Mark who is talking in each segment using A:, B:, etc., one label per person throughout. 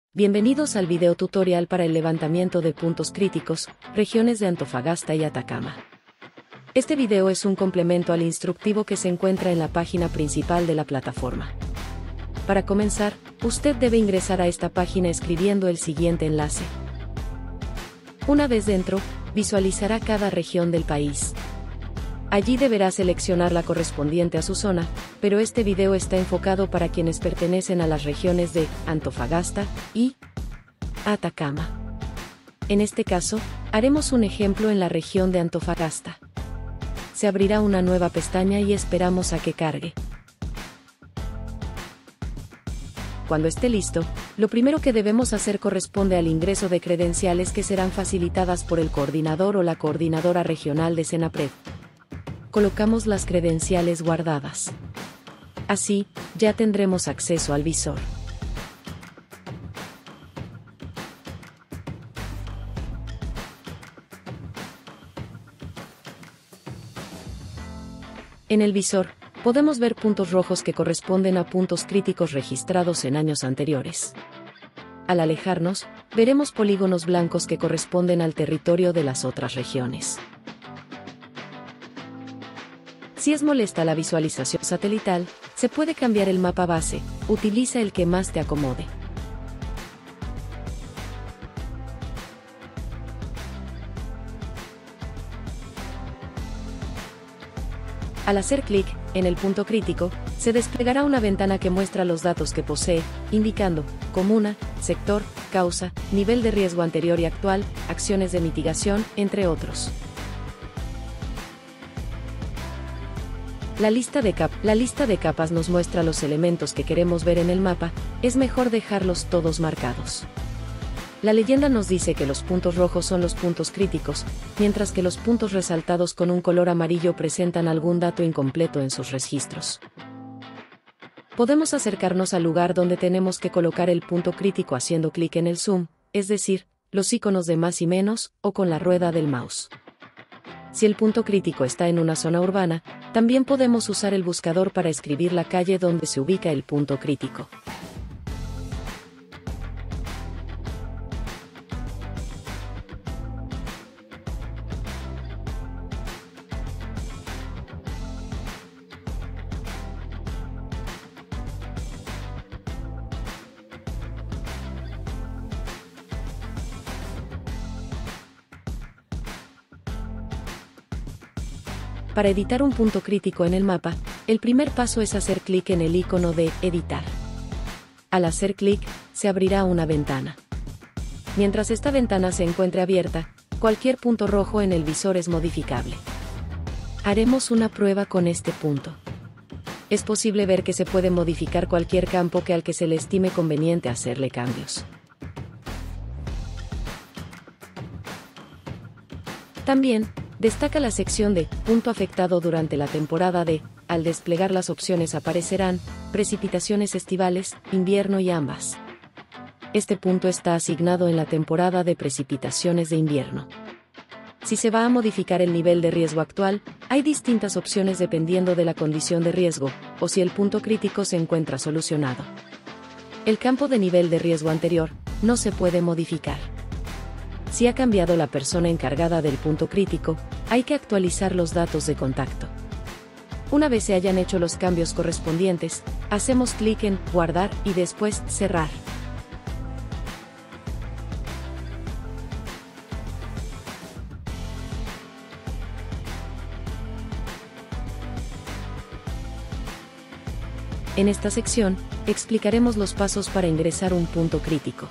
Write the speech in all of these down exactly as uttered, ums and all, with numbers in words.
A: Bienvenidos al video tutorial para el levantamiento de puntos críticos, regiones de Antofagasta y Atacama. Este video es un complemento al instructivo que se encuentra en la página principal de la plataforma. Para comenzar, usted debe ingresar a esta página escribiendo el siguiente enlace. Una vez dentro, visualizará cada región del país. Allí deberá seleccionar la correspondiente a su zona, pero este video está enfocado para quienes pertenecen a las regiones de Antofagasta y Atacama. En este caso, haremos un ejemplo en la región de Antofagasta. Se abrirá una nueva pestaña y esperamos a que cargue. Cuando esté listo, lo primero que debemos hacer corresponde al ingreso de credenciales que serán facilitadas por el coordinador o la coordinadora regional de Senapred. Colocamos las credenciales guardadas. Así, ya tendremos acceso al visor. En el visor, podemos ver puntos rojos que corresponden a puntos críticos registrados en años anteriores. Al alejarnos, veremos polígonos blancos que corresponden al territorio de las otras regiones. Si es molesta la visualización satelital, se puede cambiar el mapa base, utiliza el que más te acomode. Al hacer clic en el punto crítico, se desplegará una ventana que muestra los datos que posee, indicando comuna, sector, causa, nivel de riesgo anterior y actual, acciones de mitigación, entre otros. La lista, de cap la lista de capas nos muestra los elementos que queremos ver en el mapa, es mejor dejarlos todos marcados. La leyenda nos dice que los puntos rojos son los puntos críticos, mientras que los puntos resaltados con un color amarillo presentan algún dato incompleto en sus registros. Podemos acercarnos al lugar donde tenemos que colocar el punto crítico haciendo clic en el zoom, es decir, los iconos de más y menos, o con la rueda del mouse. Si el punto crítico está en una zona urbana, también podemos usar el buscador para escribir la calle donde se ubica el punto crítico. Para editar un punto crítico en el mapa, el primer paso es hacer clic en el icono de Editar. Al hacer clic, se abrirá una ventana. Mientras esta ventana se encuentre abierta, cualquier punto rojo en el visor es modificable. Haremos una prueba con este punto. Es posible ver que se puede modificar cualquier campo que al que se le estime conveniente hacerle cambios. También, destaca la sección de punto afectado durante la temporada de, al desplegar las opciones aparecerán, precipitaciones estivales, invierno y ambas. Este punto está asignado en la temporada de precipitaciones de invierno. Si se va a modificar el nivel de riesgo actual, hay distintas opciones dependiendo de la condición de riesgo, o si el punto crítico se encuentra solucionado. El campo de nivel de riesgo anterior, no se puede modificar. Si ha cambiado la persona encargada del punto crítico, hay que actualizar los datos de contacto. Una vez se hayan hecho los cambios correspondientes, hacemos clic en Guardar y después Cerrar. En esta sección, explicaremos los pasos para ingresar un punto crítico.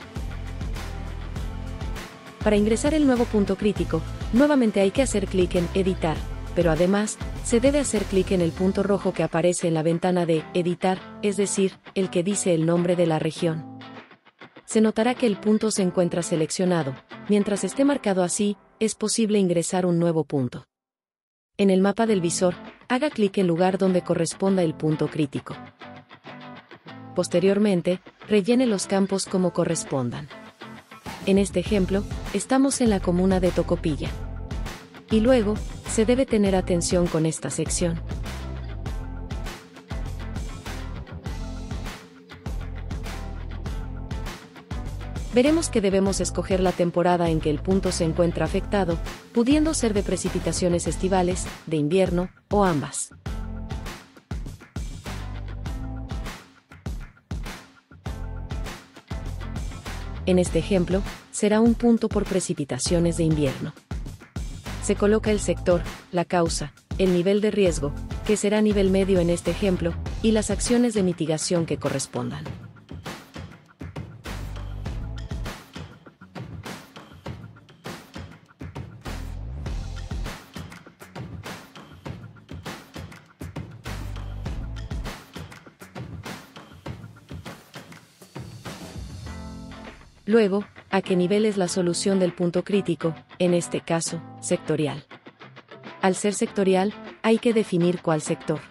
A: Para ingresar el nuevo punto crítico, nuevamente hay que hacer clic en Editar, pero además, se debe hacer clic en el punto rojo que aparece en la ventana de Editar, es decir, el que dice el nombre de la región. Se notará que el punto se encuentra seleccionado, mientras esté marcado así, es posible ingresar un nuevo punto. En el mapa del visor, haga clic en el lugar donde corresponda el punto crítico. Posteriormente, rellene los campos como correspondan. En este ejemplo, estamos en la comuna de Tocopilla. Y luego, se debe tener atención con esta sección. veremos que debemos escoger la temporada en que el punto se encuentra afectado, pudiendo ser de precipitaciones estivales, de invierno, o ambas. En este ejemplo, será un punto por precipitaciones de invierno. Se coloca el sector, la causa, el nivel de riesgo, que será nivel medio en este ejemplo, y las acciones de mitigación que correspondan. Luego, ¿a qué nivel es la solución del punto crítico, en este caso, sectorial? Al ser sectorial, hay que definir cuál sector.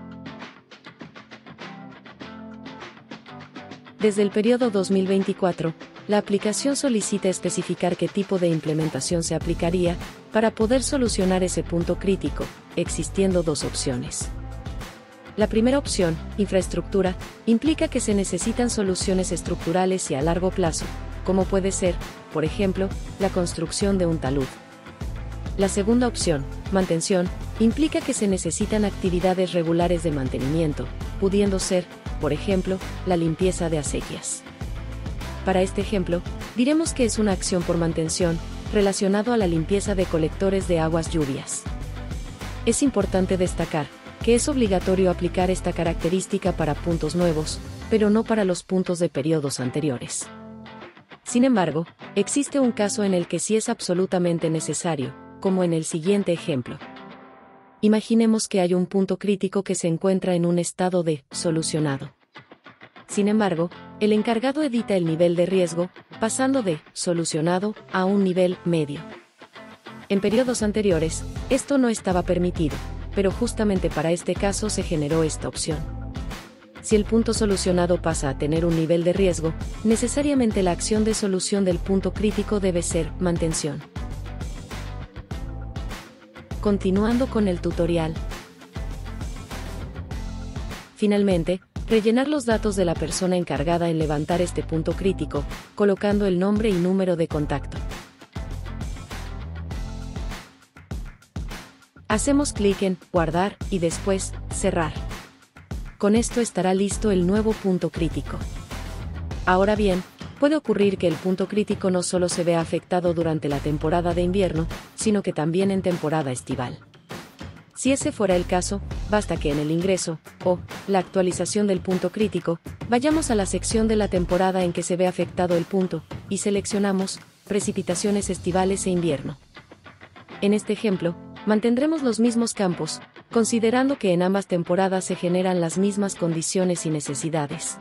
A: Desde el periodo dos mil veinticuatro, la aplicación solicita especificar qué tipo de implementación se aplicaría para poder solucionar ese punto crítico, existiendo dos opciones. La primera opción, infraestructura, implica que se necesitan soluciones estructurales y a largo plazo, como puede ser, por ejemplo, la construcción de un talud. La segunda opción, mantención, implica que se necesitan actividades regulares de mantenimiento, pudiendo ser, por ejemplo, la limpieza de acequias. Para este ejemplo, diremos que es una acción por mantención, relacionado a la limpieza de colectores de aguas lluvias. Es importante destacar que es obligatorio aplicar esta característica para puntos nuevos, pero no para los puntos de periodos anteriores. Sin embargo, existe un caso en el que sí es absolutamente necesario, como en el siguiente ejemplo. Imaginemos que hay un punto crítico que se encuentra en un estado de solucionado. Sin embargo, el encargado edita el nivel de riesgo, pasando de solucionado a un nivel medio. En periodos anteriores, esto no estaba permitido, pero justamente para este caso se generó esta opción. Si el punto solucionado pasa a tener un nivel de riesgo, necesariamente la acción de solución del punto crítico debe ser mantención. Continuando con el tutorial. Finalmente, rellenar los datos de la persona encargada en levantar este punto crítico, colocando el nombre y número de contacto. Hacemos clic en Guardar y después Cerrar. Con esto estará listo el nuevo punto crítico. Ahora bien, puede ocurrir que el punto crítico no solo se vea afectado durante la temporada de invierno, sino que también en temporada estival. Si ese fuera el caso, basta que en el ingreso, o la actualización del punto crítico, vayamos a la sección de la temporada en que se ve afectado el punto, y seleccionamos Precipitaciones estivales e invierno. En este ejemplo, mantendremos los mismos campos, considerando que en ambas temporadas se generan las mismas condiciones y necesidades.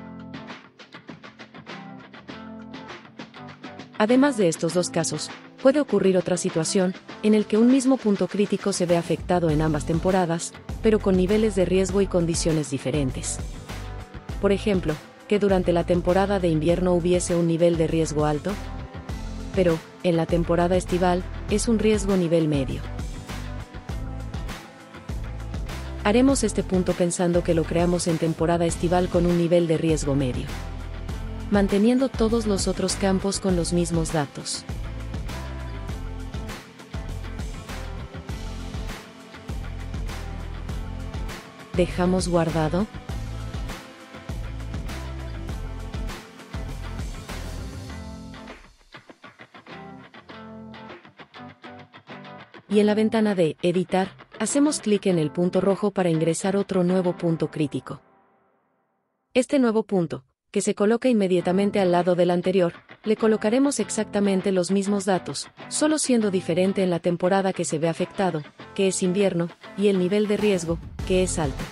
A: Además de estos dos casos, puede ocurrir otra situación, en el que un mismo punto crítico se ve afectado en ambas temporadas, pero con niveles de riesgo y condiciones diferentes. Por ejemplo, que durante la temporada de invierno hubiese un nivel de riesgo alto, pero, en la temporada estival, es un riesgo nivel medio. Haremos este punto pensando que lo creamos en temporada estival con un nivel de riesgo medio, manteniendo todos los otros campos con los mismos datos. ¿Dejamos guardado? Y en la ventana de Editar, hacemos clic en el punto rojo para ingresar otro nuevo punto crítico. Este nuevo punto, que se coloca inmediatamente al lado del anterior, le colocaremos exactamente los mismos datos, solo siendo diferente en la temporada que se ve afectado, que es invierno, y el nivel de riesgo, que es alto.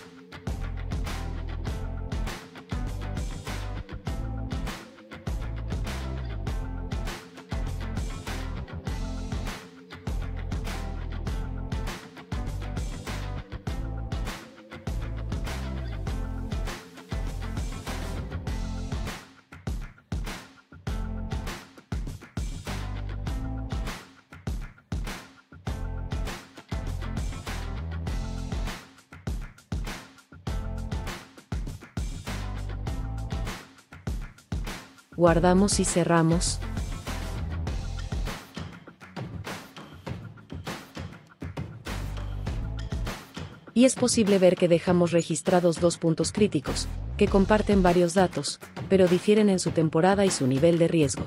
A: guardamos y cerramos. Y es posible ver que dejamos registrados dos puntos críticos, que comparten varios datos, pero difieren en su temporada y su nivel de riesgo.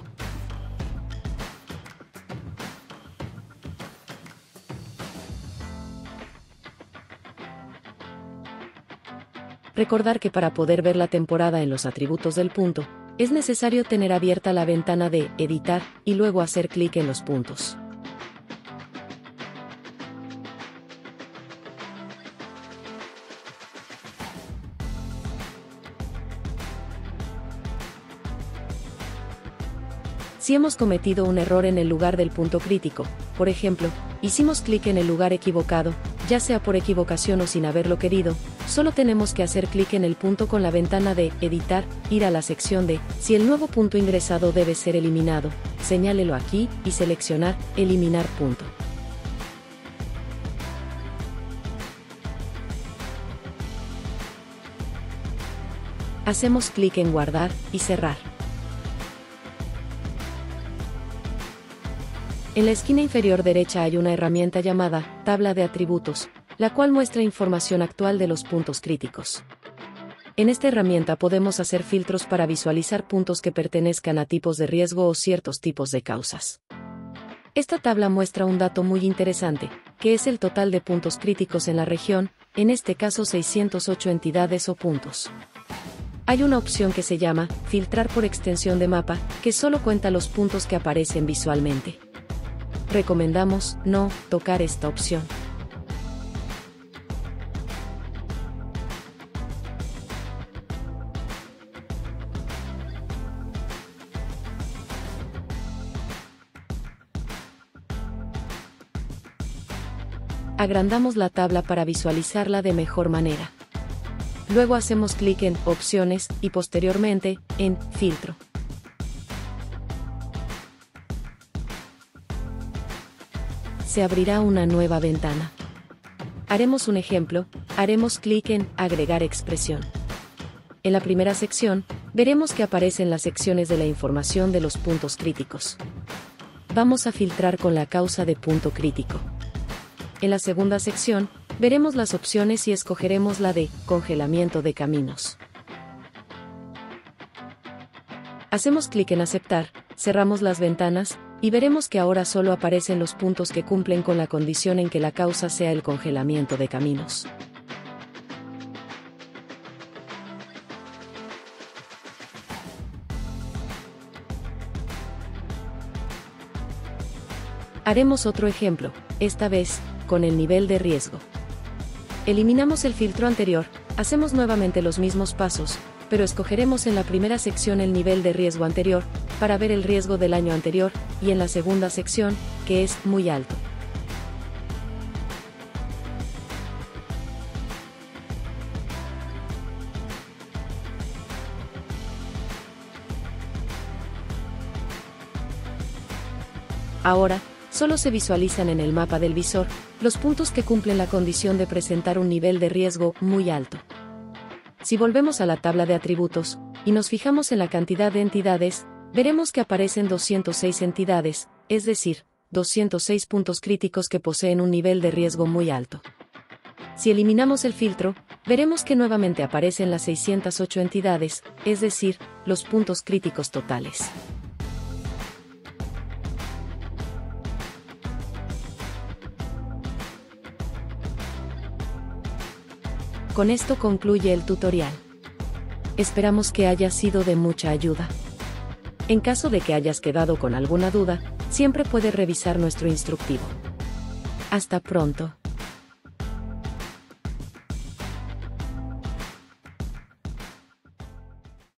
A: Recordar que para poder ver la temporada en los atributos del punto, es necesario tener abierta la ventana de Editar y luego hacer clic en los puntos. Si hemos cometido un error en el lugar del punto crítico, por ejemplo, hicimos clic en el lugar equivocado, ya sea por equivocación o sin haberlo querido, solo tenemos que hacer clic en el punto con la ventana de Editar, ir a la sección de Si el nuevo punto ingresado debe ser eliminado, señálelo aquí y seleccionar Eliminar punto. Hacemos clic en Guardar y cerrar. En la esquina inferior derecha hay una herramienta llamada Tabla de atributos, la cual muestra información actual de los puntos críticos. En esta herramienta podemos hacer filtros para visualizar puntos que pertenezcan a tipos de riesgo o ciertos tipos de causas. Esta tabla muestra un dato muy interesante, que es el total de puntos críticos en la región, en este caso seiscientas ocho entidades o puntos. Hay una opción que se llama Filtrar por extensión de mapa, que solo cuenta los puntos que aparecen visualmente. Recomendamos no tocar esta opción. Agrandamos la tabla para visualizarla de mejor manera. Luego hacemos clic en Opciones y posteriormente en Filtro. Se abrirá una nueva ventana. Haremos un ejemplo, haremos clic en Agregar expresión. En la primera sección, veremos que aparecen las secciones de la información de los puntos críticos. Vamos a filtrar con la causa de punto crítico. En la segunda sección, veremos las opciones y escogeremos la de Congelamiento de caminos. Hacemos clic en Aceptar, cerramos las ventanas, y veremos que ahora solo aparecen los puntos que cumplen con la condición en que la causa sea el congelamiento de caminos. Haremos otro ejemplo, esta vez, con el nivel de riesgo. Eliminamos el filtro anterior, hacemos nuevamente los mismos pasos, pero escogeremos en la primera sección el nivel de riesgo anterior, para ver el riesgo del año anterior, y en la segunda sección, que es muy alto. Ahora, solo se visualizan en el mapa del visor los puntos que cumplen la condición de presentar un nivel de riesgo muy alto. Si volvemos a la tabla de atributos, y nos fijamos en la cantidad de entidades, veremos que aparecen doscientas seis entidades, es decir, doscientos seis puntos críticos que poseen un nivel de riesgo muy alto. Si eliminamos el filtro, veremos que nuevamente aparecen las seiscientas ocho entidades, es decir, los puntos críticos totales. Con esto concluye el tutorial. Esperamos que haya sido de mucha ayuda. En caso de que hayas quedado con alguna duda, siempre puedes revisar nuestro instructivo. Hasta pronto.